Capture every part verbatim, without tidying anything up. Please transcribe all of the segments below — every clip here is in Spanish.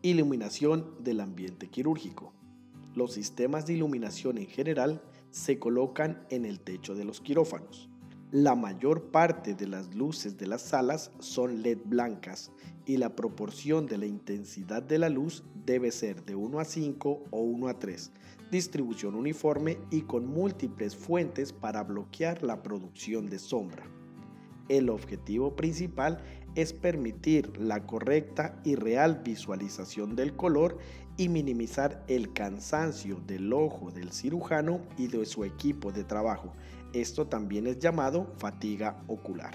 Iluminación del ambiente quirúrgico. Los sistemas de iluminación en general se colocan en el techo de los quirófanos. La mayor parte de las luces de las salas son L E D blancas y la proporción de la intensidad de la luz debe ser de uno a cinco o uno a tres, distribución uniforme y con múltiples fuentes para bloquear la producción de sombra. El objetivo principal es permitir la correcta y real visualización del color y minimizar el cansancio del ojo del cirujano y de su equipo de trabajo. Esto también es llamado fatiga ocular.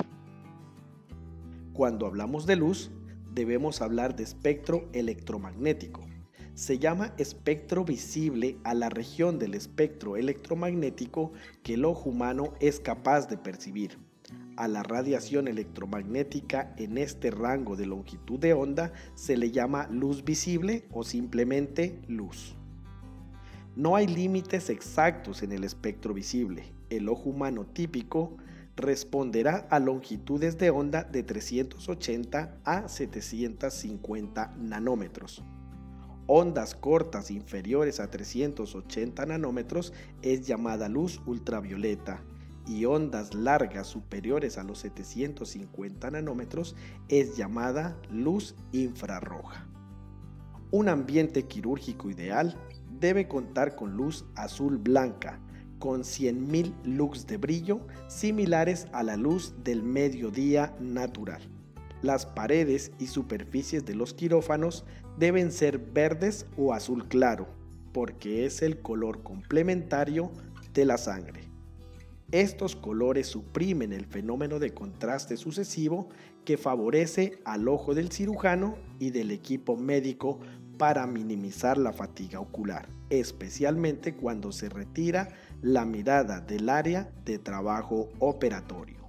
Cuando hablamos de luz, debemos hablar de espectro electromagnético. Se llama espectro visible a la región del espectro electromagnético que el ojo humano es capaz de percibir. A la radiación electromagnética en este rango de longitud de onda se le llama luz visible o simplemente luz. No hay límites exactos en el espectro visible. El ojo humano típico responderá a longitudes de onda de trescientos ochenta a setecientos cincuenta nanómetros. Ondas cortas inferiores a trescientos ochenta nanómetros es llamada luz ultravioleta y ondas largas superiores a los setecientos cincuenta nanómetros es llamada luz infrarroja. Un ambiente quirúrgico ideal debe contar con luz azul blanca con cien mil lux de brillo similares a la luz del mediodía natural. Las paredes y superficies de los quirófanos deben ser verdes o azul claro porque es el color complementario de la sangre. Estos colores suprimen el fenómeno de contraste sucesivo que favorece al ojo del cirujano y del equipo médico para minimizar la fatiga ocular, especialmente cuando se retira la mirada del área de trabajo operatorio.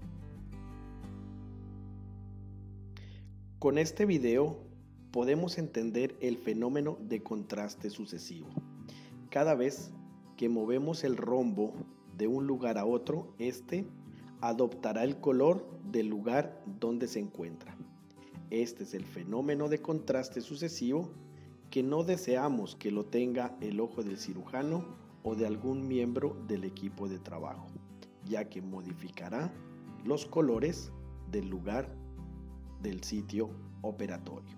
Con este video podemos entender el fenómeno de contraste sucesivo. Cada vez que movemos el rombo de un lugar a otro, este adoptará el color del lugar donde se encuentra. Este es el fenómeno de contraste sucesivo que no deseamos que lo tenga el ojo del cirujano o de algún miembro del equipo de trabajo, ya que modificará los colores del lugar del sitio operatorio.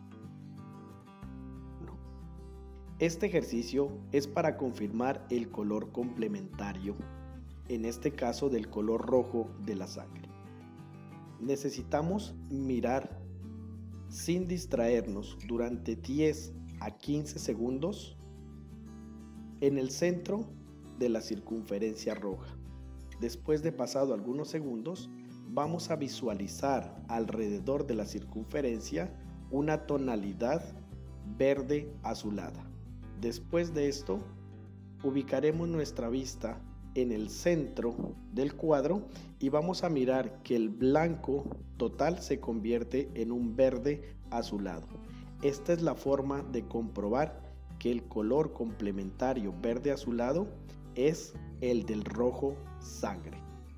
Este ejercicio es para confirmar el color complementario, en este caso del color rojo de la sangre. Necesitamos mirar sin distraernos durante diez a quince segundos en el centro de la circunferencia roja. Después de pasado algunos segundos, vamos a visualizar alrededor de la circunferencia una tonalidad verde azulada. Después de esto, ubicaremos nuestra vista en el centro del cuadro y vamos a mirar que el blanco total se convierte en un verde azulado. Esta es la forma de comprobar que el color complementario verde azulado es el del rojo sangre.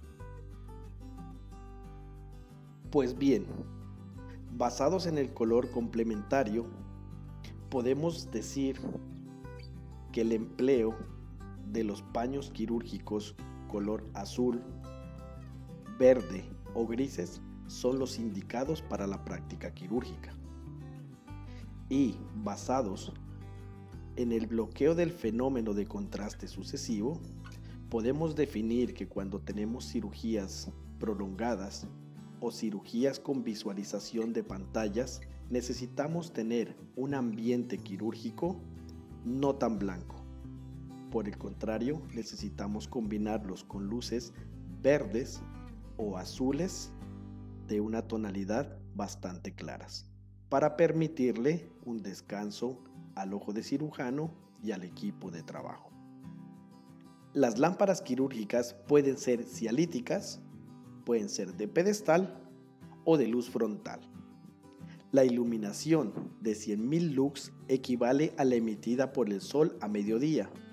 Pues bien, basados en el color complementario, podemos decir que el empleo de los paños quirúrgicos color azul, verde o grises son los indicados para la práctica quirúrgica. Y basados en el bloqueo del fenómeno de contraste sucesivo, podemos definir que cuando tenemos cirugías prolongadas o cirugías con visualización de pantallas, necesitamos tener un ambiente quirúrgico no tan blanco. Por el contrario, necesitamos combinarlos con luces verdes o azules de una tonalidad bastante claras, para permitirle un descanso al ojo de cirujano y al equipo de trabajo. Las lámparas quirúrgicas pueden ser cialíticas, pueden ser de pedestal o de luz frontal. La iluminación de cien mil lux equivale a la emitida por el sol a mediodía.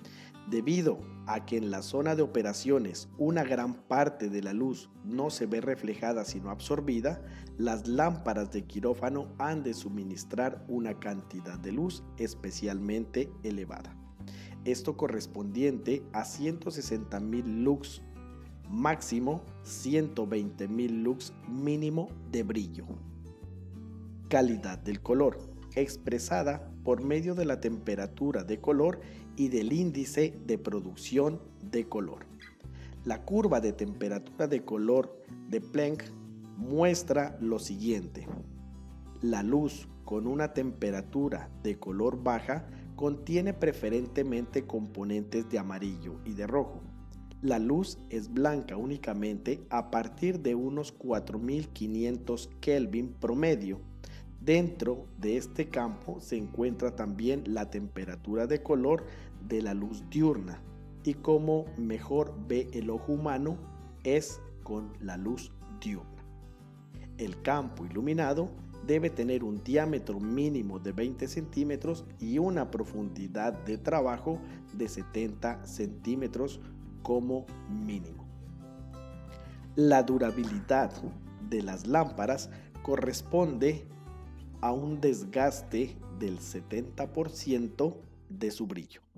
Debido a que en la zona de operaciones una gran parte de la luz no se ve reflejada sino absorbida, las lámparas de quirófano han de suministrar una cantidad de luz especialmente elevada. Esto correspondiente a ciento sesenta mil lux máximo, ciento veinte mil lux mínimo de brillo. Calidad del color, expresada por medio de la temperatura de color y del índice de producción de color. La curva de temperatura de color de Planck muestra lo siguiente. La luz con una temperatura de color baja contiene preferentemente componentes de amarillo y de rojo. La luz es blanca únicamente a partir de unos cuatro mil quinientos Kelvin promedio. Dentro de este campo se encuentra también la temperatura de color de la luz diurna, y como mejor ve el ojo humano es con la luz diurna. El campo iluminado debe tener un diámetro mínimo de veinte centímetros y una profundidad de trabajo de setenta centímetros como mínimo. La durabilidad de las lámparas corresponde a un desgaste del setenta por ciento de su brillo.